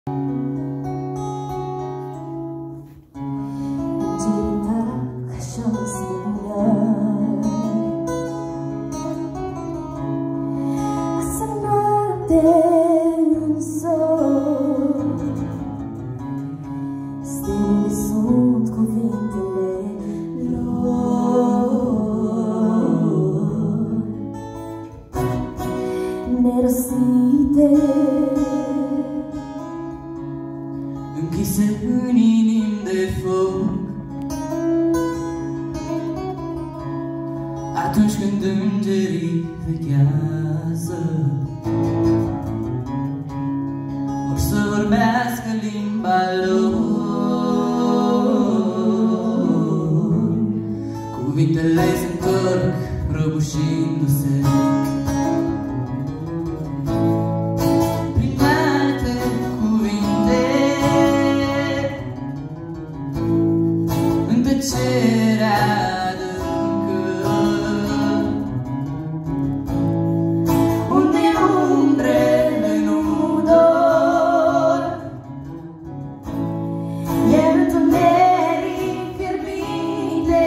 Stelele sunt cuvintele lor nerostite, închise în inimi de foc. Atunci când îngerii vechează, vor să vorbească limba lor. Cuvintele se întorc prăbușindu-se prin alte cuvinte, în tăcerea adâncă, unde umbrele nu dor, e întuneric fierbinte.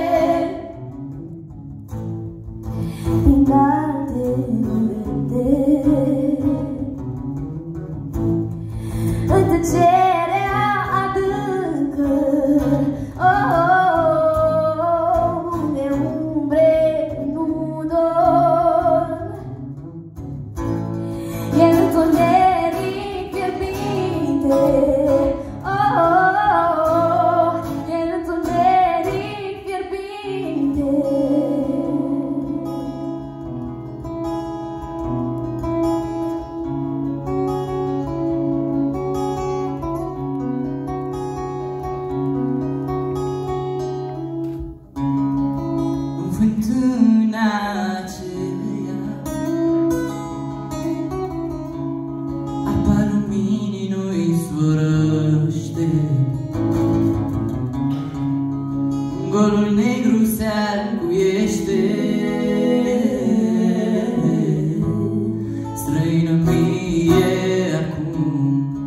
Prin alte cuvinte, în tăcerea adâncă, unde umbre nu dor, e întuneric fierbinte, e întuneric fierbinte. Fântâna aceea, apa luminii nu-i zvorăște. Golul negru se arguiește, străină mie acum.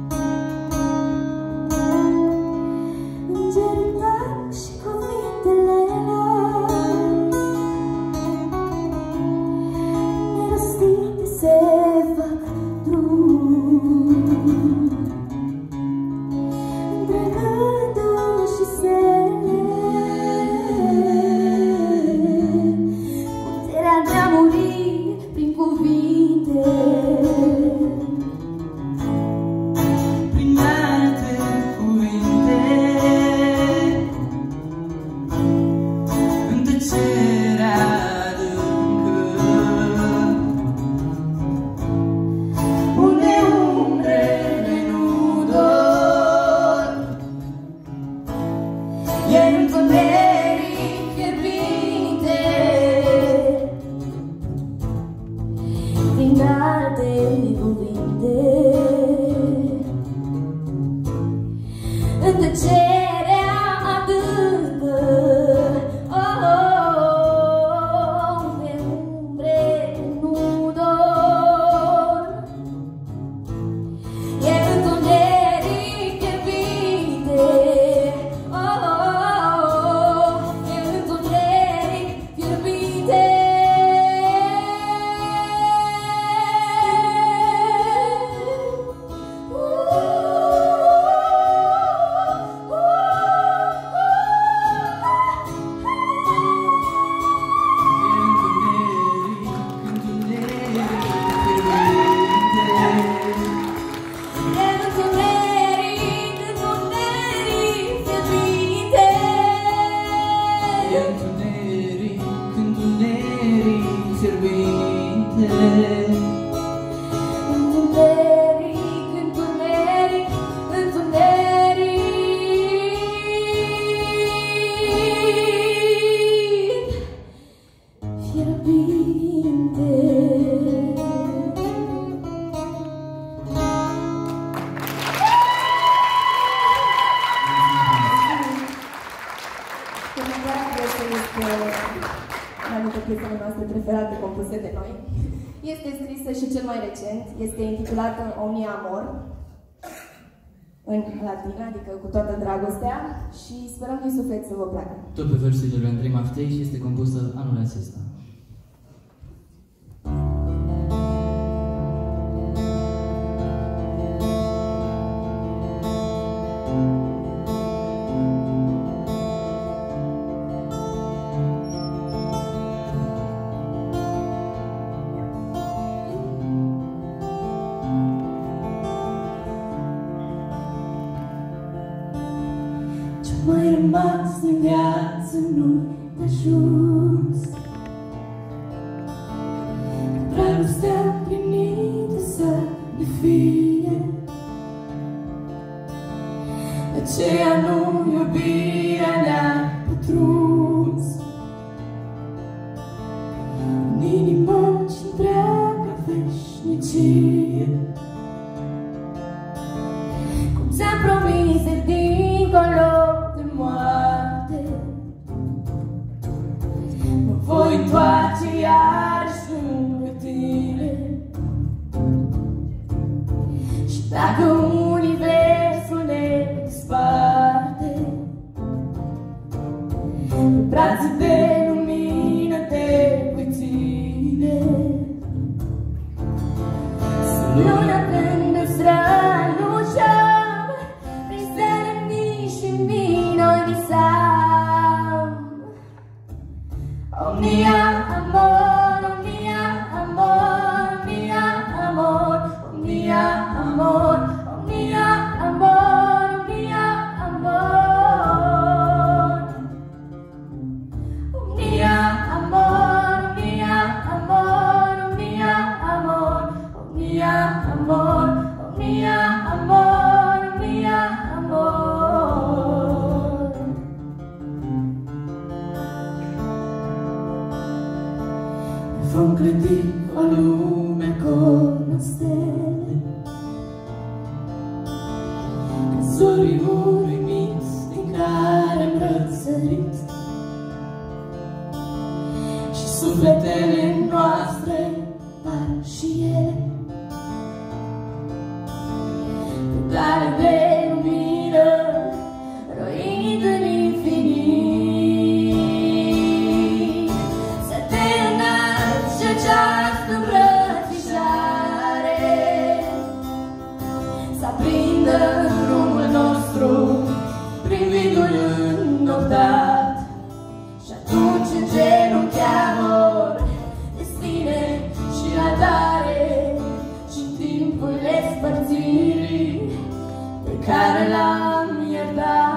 Îngerii tari și cuvintele lor nerostite se fac drum, întregându-și sele puterea de a muri prin cuvinte. Prin alte cuvinte, în tăcerea adâncă, unde umbrele nu dor, e întuneric fierbinte. Prin alte cuvinte, în tăcerea adâncă, unde umbre nu dor, e întuneric fierbinte, e întuneric fierbinte. Una dintre piesele noastre preferate compuse de noi. Este scrisă și cel mai recent, este intitulată Omnia Amor. în latină, adică cu toată dragostea, și sperăm din suflet să vă placă. Tot pe versurile lui Andrei Maftei și este compusă anul acesta. Mai rămas din viață nu de ajuns. Dragostea plinită să ne fie, aceea nu iubirea ne-a pătruns în inimă și întreaga veșnicie. Cum ți-am promis de dincolo de moarte, mă voi întoarce iarăși lângă tine. Și dacă universul ne desparte, pe brațe de lumină te voi ține. Luna când o străluceam, prin serenii și mii noi visam. Oh mia amor, oh mia amor, oh mia amor, oh mia amor, oh mia amor, oh mia amor. Oh mia amor, oh mia amor, oh mia amor, oh mia amor, oh mia amor, oh mia amor. Vom clădi o lume acolo în stele, în zorii uimiți din care-am răsărit, și sufletele noastre par și ele pedale de lumină roind în infinit. Să te înalți și această îmbrățișare să aprindă drumul nostru prin vidul înnoptat. Și atunci îngenuncheam ori destine și radare și în timpul despărțirii pe care l-am iertat.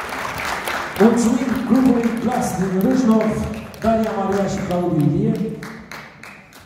Mulțumim grupului Clas din Râșnov, Daria Maria și Claudiu Ilie.